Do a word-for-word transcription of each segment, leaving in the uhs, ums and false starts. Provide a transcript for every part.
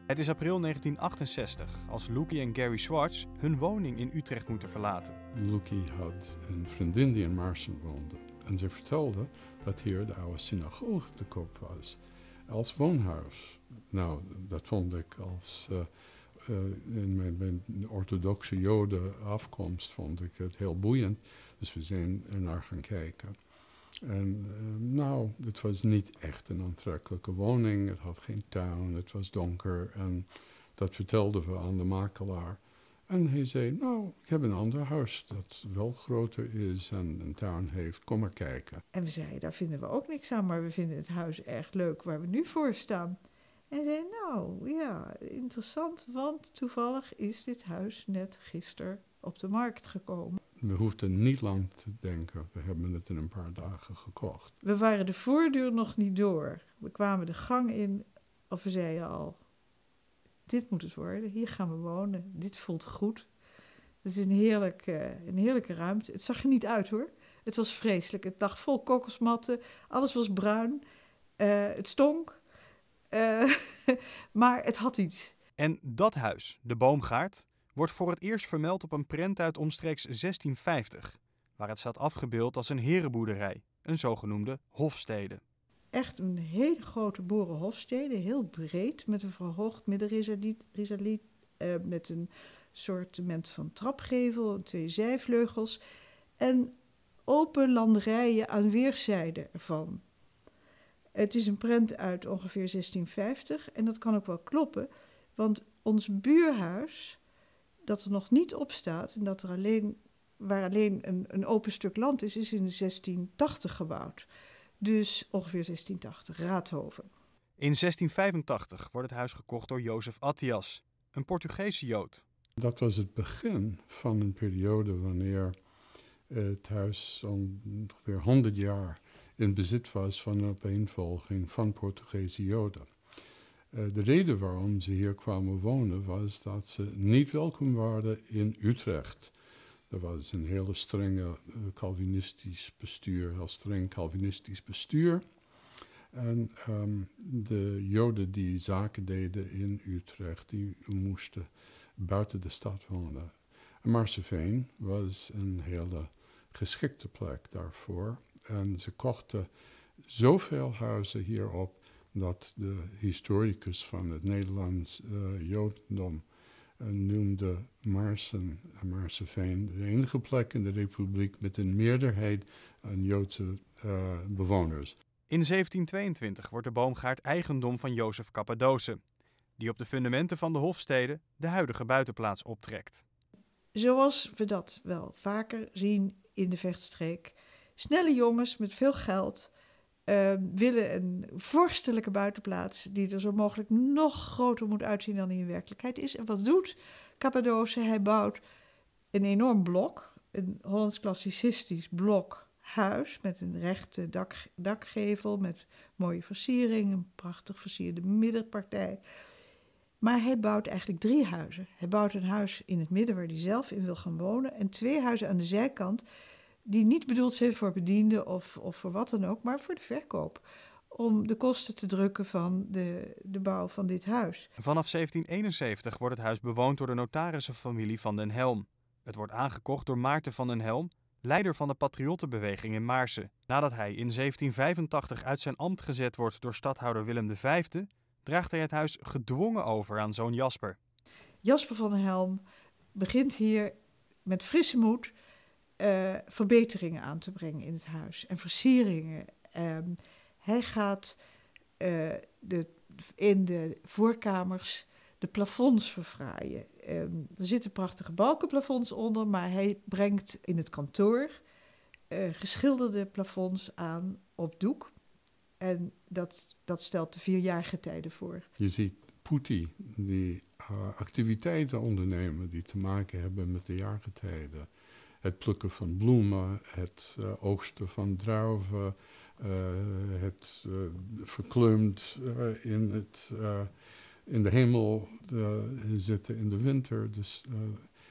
Het is april negentien achtenzestig als Loekie en Gary Schwartz hun woning in Utrecht moeten verlaten. Loekie had een vriendin die in Maarssen woonde. En ze vertelde dat hier de oude synagoge te koop was. Als woonhuis. Nou, dat vond ik als... Uh, uh, in mijn, mijn orthodoxe joden afkomst vond ik het heel boeiend. Dus we zijn er naar gaan kijken. En uh, nou, het was niet echt een aantrekkelijke woning. Het had geen tuin, het was donker. En dat vertelden we aan de makelaar. En hij zei, nou, ik heb een ander huis dat wel groter is en een tuin heeft. Kom maar kijken. En we zeiden, daar vinden we ook niks aan, maar we vinden het huis erg leuk waar we nu voor staan. En hij zei, nou, ja, interessant, want toevallig is dit huis net gisteren op de markt gekomen. We hoefden niet lang te denken, we hebben het in een paar dagen gekocht. We waren de voordeur nog niet door. We kwamen de gang in, of we zeiden al, dit moet het worden, hier gaan we wonen, dit voelt goed. Het is een, heerlijk, uh, een heerlijke ruimte. Het zag er niet uit hoor, het was vreselijk. Het lag vol kokosmatten, alles was bruin, uh, het stonk, uh, maar het had iets. En dat huis, de Boomgaard, wordt voor het eerst vermeld op een prent uit omstreeks zestien vijftig, waar het staat afgebeeld als een herenboerderij, een zogenoemde hofstede. Echt een hele grote boerenhofstede, heel breed, met een verhoogd middenrisaliet, risaliet, uh, met een soortement van trapgevel en twee zijvleugels en open landerijen aan weerszijden ervan. Het is een prent uit ongeveer zestien vijftig en dat kan ook wel kloppen, want ons buurhuis, dat er nog niet op staat en dat er alleen, waar alleen een, een open stuk land is, is in zestien tachtig gebouwd. Dus ongeveer zestien tachtig, Raadhoven. In zestien vijfentachtig wordt het huis gekocht door Jozef Attias, een Portugese Jood. Dat was het begin van een periode wanneer het huis ongeveer honderd jaar in bezit was van een opeenvolging van Portugese Joden. Uh, de reden waarom ze hier kwamen wonen was dat ze niet welkom waren in Utrecht. Er was een hele strenge uh, Calvinistisch bestuur, heel streng Calvinistisch bestuur. En um, de Joden die zaken deden in Utrecht, die moesten buiten de stad wonen. En Maarseveen was een hele geschikte plek daarvoor. En ze kochten zoveel huizen hierop dat de historicus van het Nederlands uh, Jodendom uh, noemde Maarssen en Maarseveen de enige plek in de Republiek met een meerderheid aan Joodse uh, bewoners. In zeventien tweeëntwintig wordt de Boomgaard eigendom van Jozef Cappadose, die op de fundamenten van de hofstede de huidige buitenplaats optrekt. Zoals we dat wel vaker zien in de vechtstreek. Snelle jongens met veel geld uh, willen een vorstelijke buitenplaats die er zo mogelijk nog groter moet uitzien dan die in werkelijkheid is. En wat doet Cappadose? Hij bouwt een enorm blok, een Hollands klassicistisch blok huis met een rechte dak, dakgevel, met mooie versiering, een prachtig versierde middenpartij. Maar hij bouwt eigenlijk drie huizen. Hij bouwt een huis in het midden waar hij zelf in wil gaan wonen en twee huizen aan de zijkant die niet bedoeld zijn voor bedienden of, of voor wat dan ook, maar voor de verkoop. Om de kosten te drukken van de, de bouw van dit huis. Vanaf zeventien eenenzeventig wordt het huis bewoond door de notarissenfamilie van den Helm. Het wordt aangekocht door Maarten van den Helm, leider van de patriottenbeweging in Maarssen. Nadat hij in zeventien vijfentachtig uit zijn ambt gezet wordt door stadhouder Willem de Vijfde, draagt hij het huis gedwongen over aan zoon Jasper. Jasper van den Helm begint hier met frisse moed uh, verbeteringen aan te brengen in het huis en versieringen. Um, hij gaat uh, de, in de voorkamers de plafonds verfraaien. Um, er zitten prachtige balkenplafonds onder, maar hij brengt in het kantoor uh, geschilderde plafonds aan op doek. En dat, dat stelt de vierjaargetijden voor. Je ziet Poetie die uh, activiteiten ondernemen die te maken hebben met de jaargetijden. Het plukken van bloemen, het uh, oogsten van druiven, uh, het uh, verkleumd uh, in, het, uh, in de hemel uh, zitten in de winter. Dus uh,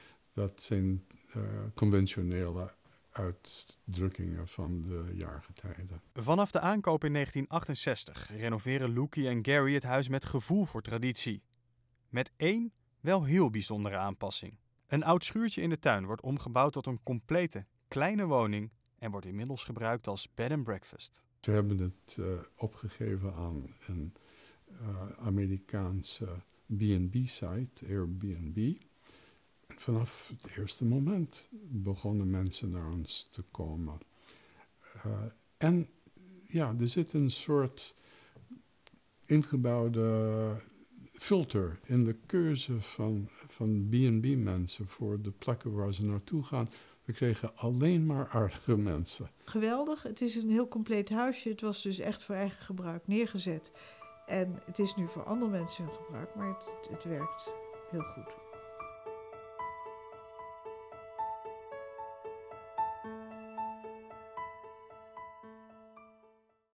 dat zijn uh, conventionele uitdrukkingen van de jaargetijden. Vanaf de aankoop in negentien achtenzestig renoveren Loekie en Gary het huis met gevoel voor traditie. Met één wel heel bijzondere aanpassing. Een oud schuurtje in de tuin wordt omgebouwd tot een complete, kleine woning en wordt inmiddels gebruikt als bed and breakfast. We hebben het uh, opgegeven aan een uh, Amerikaanse B en B-site, Airbnb. En vanaf het eerste moment begonnen mensen naar ons te komen. Uh, en ja, er zit een soort ingebouwde filter in de keuze van, van B en B-mensen voor de plekken waar ze naartoe gaan. We kregen alleen maar aardige mensen. Geweldig. Het is een heel compleet huisje. Het was dus echt voor eigen gebruik neergezet. En het is nu voor andere mensen hun gebruik, maar het, het werkt heel goed.